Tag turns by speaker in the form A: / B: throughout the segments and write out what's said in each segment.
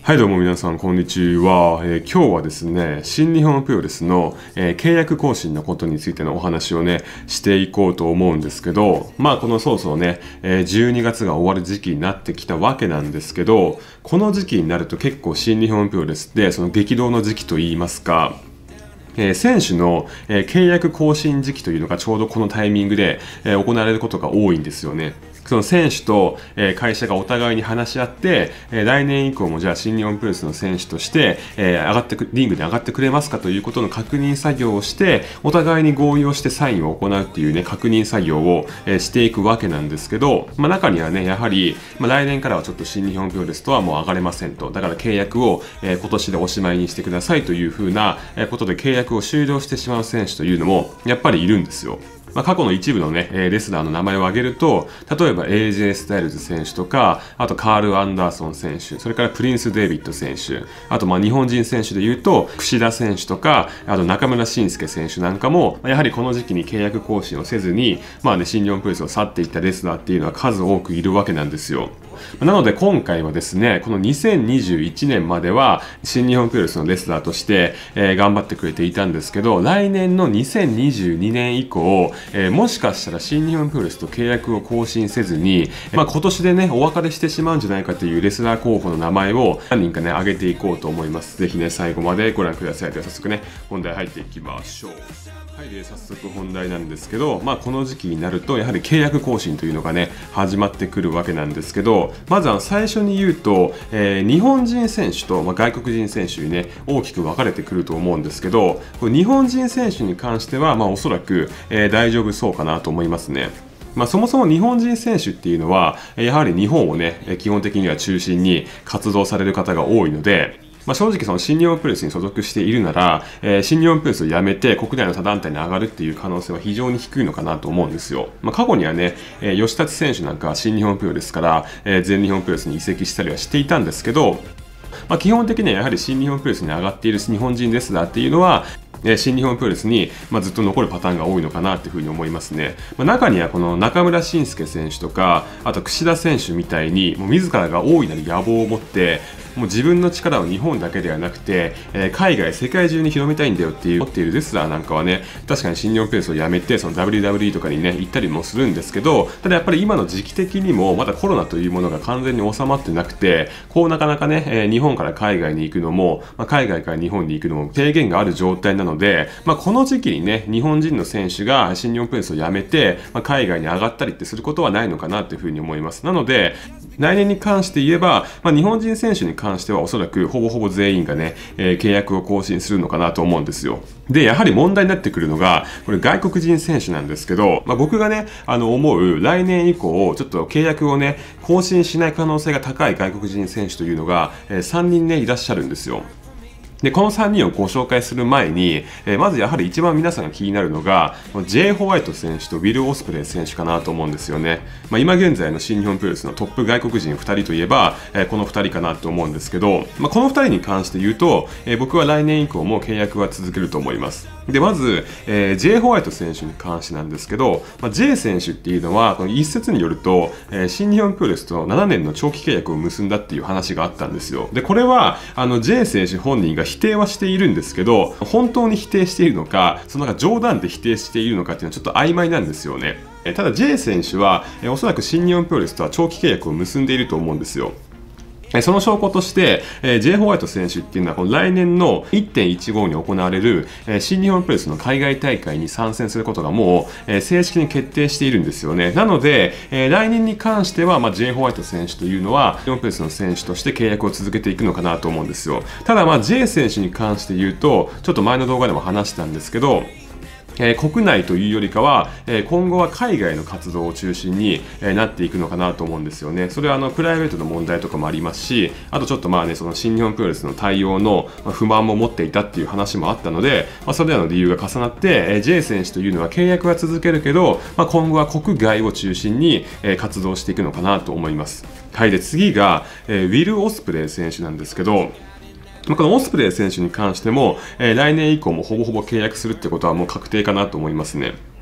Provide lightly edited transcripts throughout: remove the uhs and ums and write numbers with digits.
A: はいどうも皆さんこんにちは、今日はですね新日本プロレスの、契約更新のことについてのお話をねしていこうと思うんですけど、このそろそろね、12月が終わる時期になってきたわけなんですけど、この時期になると結構新日本プロレスってその激動の時期といいますか、選手の、契約更新時期というのがちょうどこのタイミングで、行われることが多いんですよね。その選手と、会社がお互いに話し合って、来年以降もじゃあ新日本プロレスの選手として、リングに上がってくれますかということの確認作業をして、お互いに合意をしてサインを行うっていうね、確認作業を、していくわけなんですけど、中にはね、やはり、来年からはちょっと新日本プロレスとはもう上がれませんと。だから契約を、今年でおしまいにしてくださいというふうなことで契約を終了してしまう選手というのもやっぱりいるんですよ。過去の一部のね、レスラーの名前を挙げると、例えば AJ スタイルズ選手とか、あとカール・アンダーソン選手、それからプリンス・デイビッド選手、あと日本人選手で言うと、櫛田選手とか、あと中村慎介選手なんかも、やはりこの時期に契約更新をせずに、新日本プロレスを去っていったレスラーっていうのは数多くいるわけなんですよ。なので今回はですね、この2021年までは新日本プロレスのレスラーとして、頑張ってくれていたんですけど、来年の2022年以降、もしかしたら新日本プロレスと契約を更新せずに、今年でね、お別れしてしまうんじゃないかというレスラー候補の名前を何人かね、挙げていこうと思います。ぜひね、最後までご覧ください。では早速ね、本題入っていきましょう。はい、早速本題なんですけど、この時期になるとやはり契約更新というのがね始まってくるわけなんですけど、まず最初に言うと、日本人選手と、外国人選手にね大きく分かれてくると思うんですけど、日本人選手に関しては、おそらく、大丈夫そうかなと思いますね。そもそも日本人選手っていうのはやはり日本をね基本的には中心に活動される方が多いので、正直その新日本プロレスに所属しているなら、新日本プロレスを辞めて国内の他団体に上がるっていう可能性は非常に低いのかなと思うんですよ。過去にはね、吉立選手なんかは新日本プロレスから、全日本プロレスに移籍したりはしていたんですけど、基本的にはやはり新日本プロレスに上がっている日本人レスラーっていうのは新日本プロレスにずっと残るパターンが多いのかなというふうに思いますね。中にはこの中村慎介選手とか、あと櫛田選手みたいにもう自らが大いなる野望を持ってもう自分の力を日本だけではなくて、海外世界中に広めたいんだよって思っているレスラーなんかはね、確かに新日本プロレスを辞めてその WWE とかにね行ったりもするんですけど、ただやっぱり今の時期的にもまだコロナというものが完全に収まってなくて、なかなかね、日本から海外に行くのも、海外から日本に行くのも制限がある状態なので、この時期にね日本人の選手が新日本プロレスを辞めて、海外に上がったりってすることはないのかなというふうに思います。なので来年に関して言えば、日本人選手に関してはおそらくほぼほぼ全員がね、契約を更新するのかなと思うんですよ。でやはり問題になってくるのがこれ外国人選手なんですけど、僕がね思う来年以降ちょっと契約をね更新しない可能性が高い外国人選手というのが、3人ねいらっしゃるんですよ。でこの3人をご紹介する前に、まずやはり一番皆さんが気になるのが J. ホワイト選手とウィル・オスプレイ選手かなと思うんですよね。今現在の新日本プロレスのトップ外国人2人といえば、この2人かなと思うんですけど、この2人に関して言うと、僕は来年以降も契約は続けると思います。でまず、J. ホワイト選手に関してなんですけど、J 選手っていうのはこの一説によると、新日本プロレスと7年の長期契約を結んだっていう話があったんですよ。でこれはJ 選手本人が否定はしているんですけど、本当に否定しているのか、その冗談で否定しているのかっていうのはちょっと曖昧なんですよね。ただ J 選手はおそらく新日本プロレスとは長期契約を結んでいると思うんですよ。その証拠として、J. ホワイト選手っていうのはこの来年の 1.15 に行われる、新日本プロレスの海外大会に参戦することがもう、正式に決定しているんですよね。なので、来年に関しては、J. ホワイト選手というのは日本プロレスの選手として契約を続けていくのかなと思うんですよ。ただJ 選手に関して言うと、ちょっと前の動画でも話したんですけど、国内というよりかは、今後は海外の活動を中心に、なっていくのかなと思うんですよね。それはプライベートの問題とかもありますし、あとちょっとその新日本プロレスの対応の不満も持っていたっていう話もあったので、それらの理由が重なって、J 選手というのは契約は続けるけど、今後は国外を中心に、活動していくのかなと思います。はい、で次が、ウィル・オスプレイ選手なんですけど、このオスプレイ選手に関しても、来年以降もほぼほぼ契約するってことはもう確定かなと思いますね。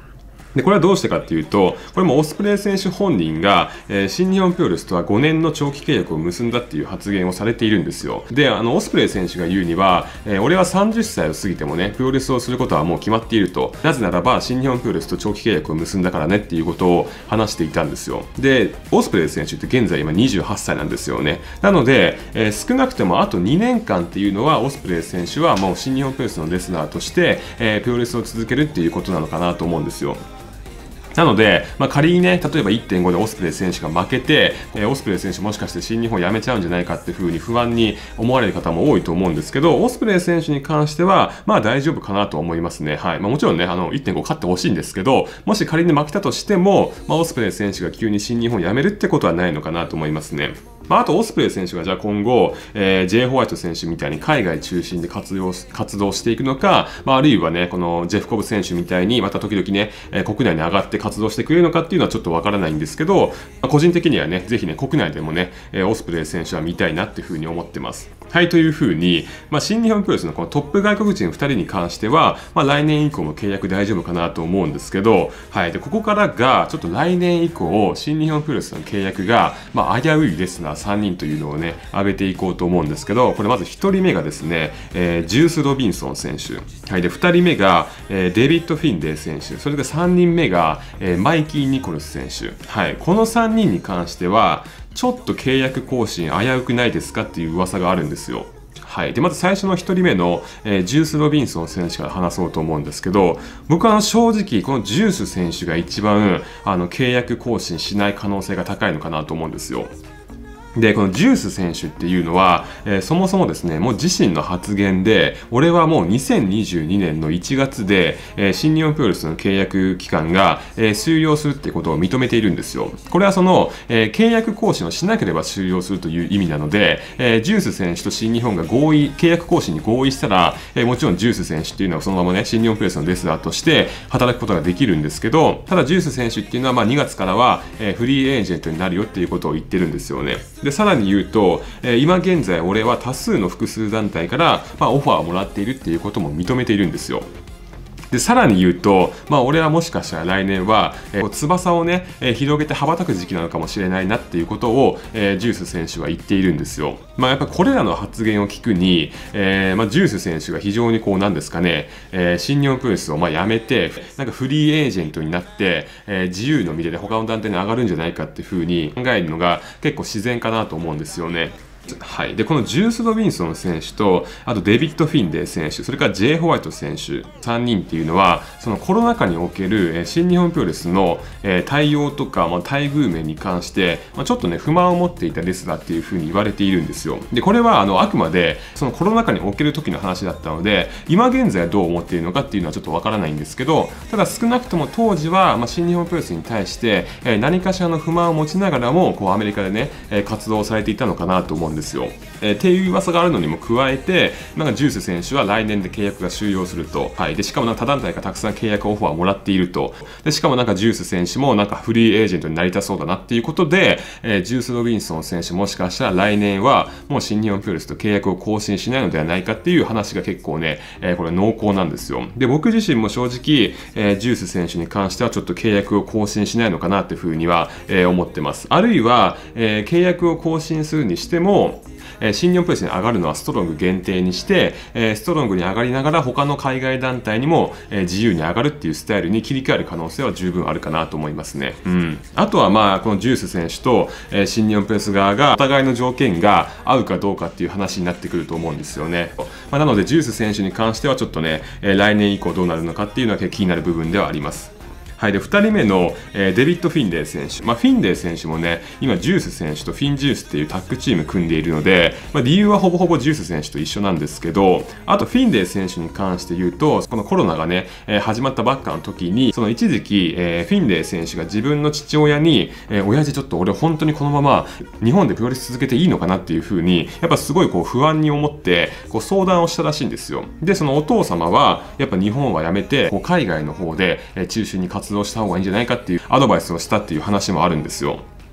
A: で、これはどうしてかっていうと、これもオスプレイ選手本人が、新日本プロレスとは5年の長期契約を結んだっていう発言をされているんですよ。で、オスプレイ選手が言うには、俺は30歳を過ぎてもね、プロレスをすることはもう決まっていると。なぜならば、新日本プロレスと長期契約を結んだからねっていうことを話していたんですよ。で、オスプレイ選手って現在今28歳なんですよね。なので、少なくともあと2年間っていうのは、オスプレイ選手はもう新日本プロレスのレスラーとして、プロレスを続けるっていうことなのかなと思うんですよ。なので、仮にね、例えば 1.5 でオスプレイ選手が負けて、オスプレイ選手もしかして新日本辞めちゃうんじゃないかっていう風に不安に思われる方も多いと思うんですけど、オスプレイ選手に関しては、大丈夫かなと思いますね。はい。もちろんね、1.5 勝ってほしいんですけど、もし仮に負けたとしても、オスプレイ選手が急に新日本辞めるってことはないのかなと思いますね。あと、オスプレイ選手がじゃあ今後、J. ホワイト選手みたいに海外中心で活動していくのか、あるいはね、このジェフコブ選手みたいにまた時々ね、国内に上がって活動してくれるのかっていうのはちょっとわからないんですけど、個人的にはね、ぜひね、国内でもね、オスプレイ選手は見たいなっていうふうに思ってます。はい、というふうに、新日本プロレスのこのトップ外国人2人に関しては、来年以降も契約大丈夫かなと思うんですけど、はい、で、ここからが、ちょっと来年以降、新日本プロレスの契約が、危ういレスラー3人というのをね、挙げていこうと思うんですけど、これまず1人目がですね、ジュース・ロビンソン選手。はい、で、2人目が、デビッド・フィンデー選手。それで3人目が、マイキー・ニコルス選手。はい、この3人に関しては、ちょっと契約更新危うくないですかっていう噂があるんですよ。はい。で、まず最初の1人目の、ジュース・ロビンソン選手から話そうと思うんですけど、僕は正直、このジュース選手が一番、契約更新しない可能性が高いのかなと思うんですよ。で、このジュース選手っていうのは、そもそもですね、もう自身の発言で、俺はもう2022年の1月で、新日本プロレスの契約期間が、終了するってことを認めているんですよ。これはその、契約更新をしなければ終了するという意味なので、ジュース選手と新日本が契約更新に合意したら、もちろんジュース選手っていうのはそのままね、新日本プロレスのレスラーとして働くことができるんですけど、ただジュース選手っていうのは2月からは、フリーエージェントになるよっていうことを言ってるんですよね。で、さらに言うと、今現在俺は多数の複数団体から、オファーをもらっているっていうことも認めているんですよ。で、さらに言うと、俺はもしかしたら来年は、翼をね、広げて羽ばたく時期なのかもしれないなっていうことを、ジュース選手は言っているんですよ。やっぱこれらの発言を聞くに、ジュース選手が非常にこうなんですかね、新日本プロレスを辞めて、なんかフリーエージェントになって、自由の身で他の団体に上がるんじゃないかっていうふうに考えるのが結構自然かなと思うんですよね。はい、でこのジュース・ロビンソン選手とあとデビッド・フィンデー選手、それから J. ホワイト選手3人っていうのはそのコロナ禍における新日本プロレスの対応とか待遇面に関してちょっとね不満を持っていたレスラーっていう風に言われているんですよ。でこれはあくまでそのコロナ禍における時の話だったので今現在どう思っているのかっていうのはちょっとわからないんですけど、ただ少なくとも当時は新日本プロレスに対して何かしらの不満を持ちながらもこうアメリカでね活動されていたのかなと思うんですよ。っていう噂があるのにも加えてジュース選手は来年で契約が終了すると、はい、でしかも他団体がたくさん契約オファーをもらっていると、でしかもジュース選手もフリーエージェントになりたそうだなっていうことで、ジュース・ロビンソン選手もしかしたら来年はもう新日本プロレスと契約を更新しないのではないかっていう話が結構ね、これ濃厚なんですよ。で僕自身も正直、ジュース選手に関してはちょっと契約を更新しないのかなっていうふうには、思ってます。あるいは、契約を更新するにしても新日本プロレスに上がるのはストロング限定にして、ストロングに上がりながら他の海外団体にも、自由に上がるっていうスタイルに切り替える可能性は十分あるかなと思いますね。あとはこのジュース選手と、新日本プロレス側がお互いの条件が合うかどうかっていう話になってくると思うんですよね。なのでジュース選手に関してはちょっとね、来年以降どうなるのかっていうのは気になる部分ではあります。はい、で2人目の、デビッド・フィンデー選手、フィンデー選手もね今ジュース選手とフィンジュースっていうタッグチーム組んでいるので、理由はほぼほぼジュース選手と一緒なんですけど、あとフィンデー選手に関して言うとこのコロナがね、始まったばっかの時にその一時期、フィンデー選手が自分の父親に、親父ちょっと俺本当にこのまま日本でプロレス続けていいのかなっていう風にやっぱすごいこう不安に思ってこう相談をしたらしいんですよ。でそのお父様はやっぱ日本はやめてこう海外の方で中心に活動した方がいいんじゃないかっていうアドバイスをしたっていう話もあるんですよ。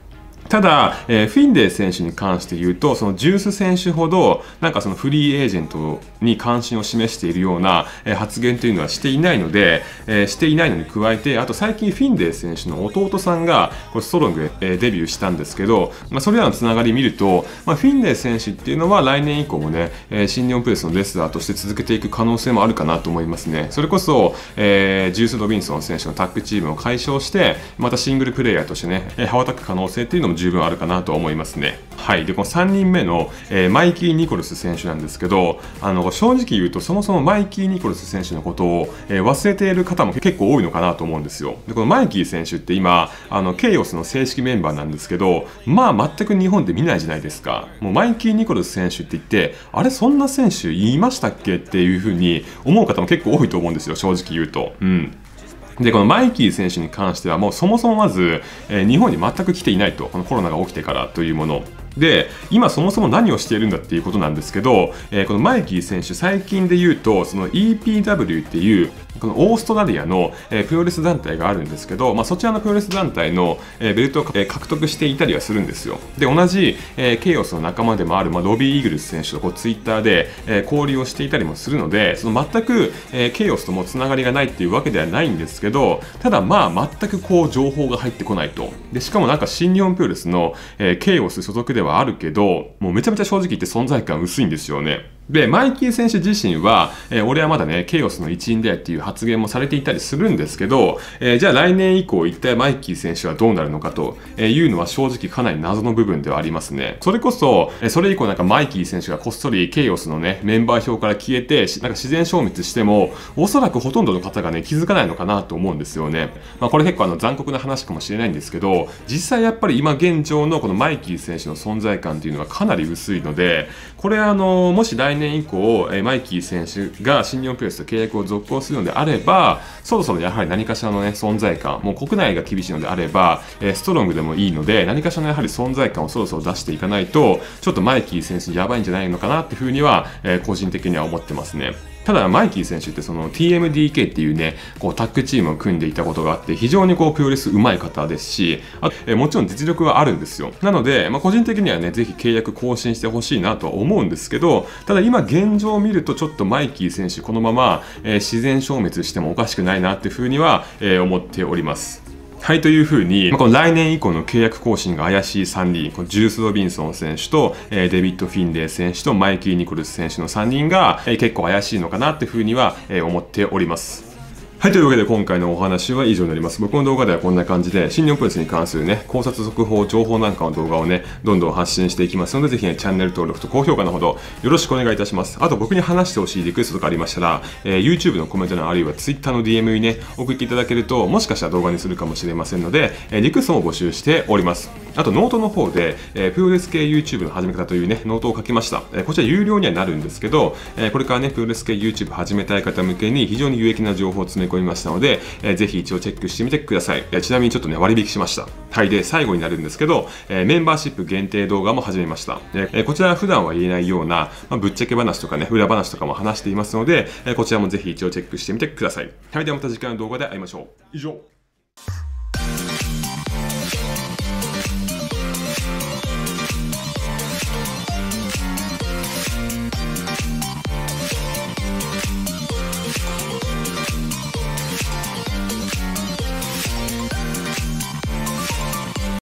A: ただ、フィンレイ選手に関して言うと、そのジュース選手ほど、なんかそのフリーエージェントに関心を示しているような、発言というのはしていないので、していないのに加えて、あと最近フィンレイ選手の弟さんが、これストロングで、デビューしたんですけど、それらのつながり見ると、フィンレイ選手っていうのは来年以降もね、新日本プロレスのレスラーとして続けていく可能性もあるかなと思いますね。それこそ、ジュース・ロビンソン選手のタッグチームを解消して、またシングルプレイヤーとしてね、羽ばたく可能性っていうのも十分あるかなと思いますね。はい。で、この3人目の、マイキー・ニコルス選手なんですけど、正直言うと、そもそもマイキー・ニコルス選手のことを、忘れている方も結構多いのかなと思うんですよ。で、このマイキー選手って今、ケイオスの正式メンバーなんですけど、全く日本で見ないじゃないですか。もうマイキー・ニコルス選手って言って、あれ、そんな選手言いましたっけっていう風に思う方も結構多いと思うんですよ、正直言うと。うん。で、このマイキー選手に関しては、もうそもそもまず、日本に全く来ていないと、このコロナが起きてからというもの。で、今そもそも何をしているんだっていうことなんですけど、このマイキー選手、最近で言うと、その EPW っていう、このオーストラリアの、プロレス団体があるんですけど、そちらのプロレス団体の、ベルトを、獲得していたりはするんですよ。で、同じ、ケイオスの仲間でもある、ロビー・イーグルス選手とこうツイッターで、交流をしていたりもするので、その全く、ケイオスともつながりがないっていうわけではないんですけど、ただ全くこう情報が入ってこないと。で、しかもなんか新日本プロレスの、ケイオス所属ではあるけど、もうめちゃめちゃ正直言って存在感薄いんですよね。で、マイキー選手自身は、俺はまだね、ケイオスの一員だよっていう発言もされていたりするんですけど、じゃあ来年以降一体マイキー選手はどうなるのかというのは正直かなり謎の部分ではありますね。それこそ、それ以降なんかマイキー選手がこっそりケイオスのね、メンバー表から消えて、なんか自然消滅しても、おそらくほとんどの方がね、気づかないのかなと思うんですよね。これ結構残酷な話かもしれないんですけど、実際やっぱり今現状のこのマイキー選手の存在感っていうのはかなり薄いので、これもし来年以降、マイキー選手が新日本プロレスと契約を続行するのであれば、そろそろやはり何かしらのね、存在感、もう国内が厳しいのであれば、ストロングでもいいので、何かしらのやはり存在感をそろそろ出していかないと、ちょっとマイキー選手やばいんじゃないのかなっていうふうには、個人的には思ってますね。ただ、マイキー選手ってその TMDK っていうね、こうタッグチームを組んでいたことがあって、非常にこうプロレス上手い方ですし、もちろん実力はあるんですよ。なので、個人的にはね、ぜひ契約更新してほしいなとは思うんですけど、ただ今現状を見るとちょっとマイキー選手このまま、自然消滅してもおかしくないなっていうふうには、思っております。はい、というふうに、この来年以降の契約更新が怪しい3人、このジュース・ロビンソン選手と、デビッド・フィンレイ選手とマイキー・ニコルス選手の3人が、結構怪しいのかなっていうふうには、思っております。はい、というわけで今回のお話は以上になります。僕の動画ではこんな感じで、新日本プロレスに関するね、考察速報、情報なんかの動画をね、どんどん発信していきますので、ぜひね、チャンネル登録と高評価のほどよろしくお願いいたします。あと僕に話してほしいリクエストとかありましたら、YouTube のコメント欄あるいは Twitter の DM にね、送っていただけると、もしかしたら動画にするかもしれませんので、リクエストも募集しております。あとノートの方で、プロレス系 YouTube の始め方というね、ノートを書きました。こちら有料にはなるんですけど、これからね、プロレス系 YouTube 始めたい方向けに非常に有益な情報を詰め込みましたので、ぜひ一応チェックしてみてください。ちなみにちょっとね、割引しました。はい。で、最後になるんですけど、メンバーシップ限定動画も始めました。こちらは普段は言えないような、ぶっちゃけ話とかね、裏話とかも話していますので、こちらもぜひ一応チェックしてみてください。はい。ではまた次回の動画で会いましょう。以上。